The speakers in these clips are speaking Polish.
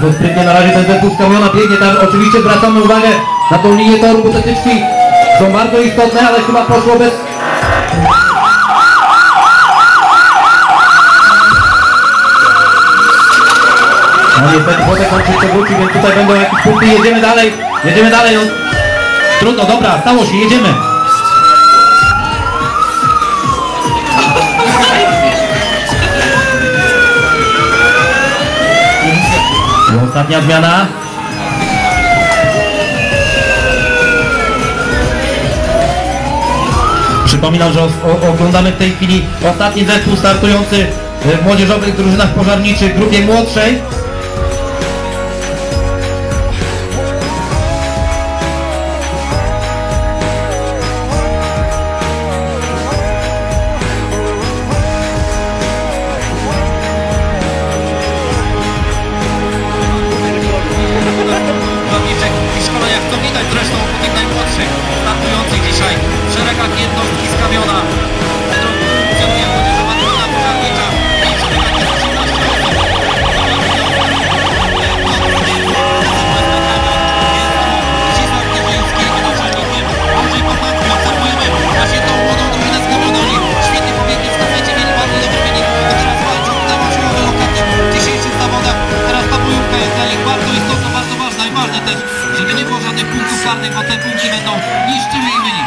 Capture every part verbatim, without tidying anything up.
Bardzo sprytnie na razie ten zespół z Kamiona biegnie tam. Oczywiście zwracamy uwagę na tą linię toru, bo te tyczki są bardzo istotne, ale chyba poszło bez... No niestety Włodek kończy to wróci, więc tutaj będą jakieś punkty. Jedziemy dalej, jedziemy dalej. No. Trudno, dobra, stało się, jedziemy. I ostatnia zmiana. Przypominam, że o, o, oglądamy w tej chwili ostatni zespół startujący w młodzieżowych drużynach pożarniczych w grupie młodszej. I szkoleniach, to widać zresztą po tych najmłodszych startujących dzisiaj w szeregach jednostki z Kamiona. Funkcjonuje młodzieżowa drużyna pożarnicza i w szeregach jest osiemnaście osób. Zdzisław Kiewiński i naczelnikiem Andrzej Kochanski. Obserwujemy właśnie tą młodą drużynę z Kamiona. Oni świetnie pobiegli w stafecie, mieli bardzo dobry wynik. Teraz walczą na siłowy lokatę w dzisiejszych zawodach. Teraz ta bojówka jest dla nich bardzo istotna, bardzo ważna i ważne też, żeby nie było żadnych punktów karnych, bo te punkty będą niszczyły ich wynik.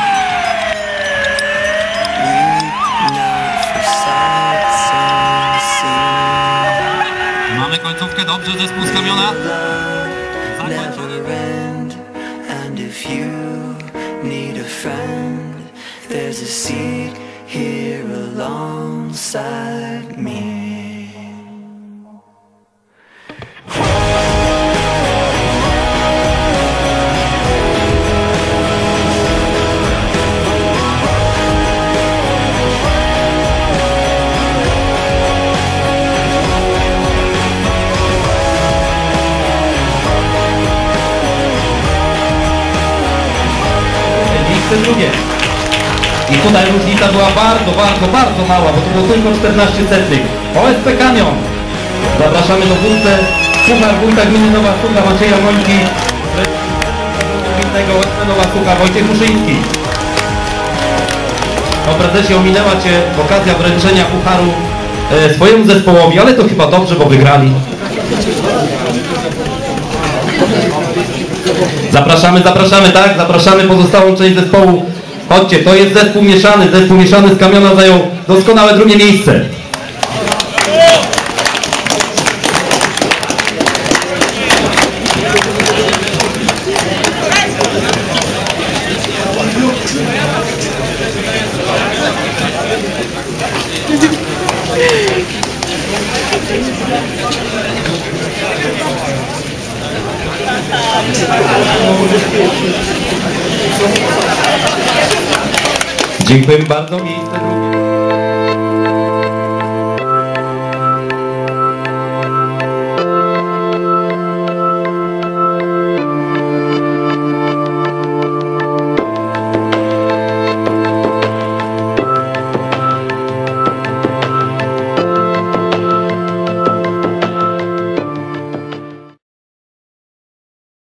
Mamy końcówkę, dobrze, zespół z Kamiona zakończony. Drugie. I tutaj różnica była bardzo, bardzo, bardzo mała, bo to było tylko czternaście setnych. O S P Kamion. Zapraszamy do wódce. Puchar wójta gminy Nowa Sucha Macieja Mońki. Gminnego O S P Nowa Sucha Wojciech Muszyński. O prezesie, ominęła Cię okazja wręczenia pucharu e, swojemu zespołowi, ale to chyba dobrze, bo wygrali. Zapraszamy, zapraszamy, tak? Zapraszamy pozostałą część zespołu. Chodźcie, to jest zespół mieszany. Zespół mieszany z Kamiona zajął doskonałe drugie miejsce. Dziękujemy bardzo. Miejsce drugie.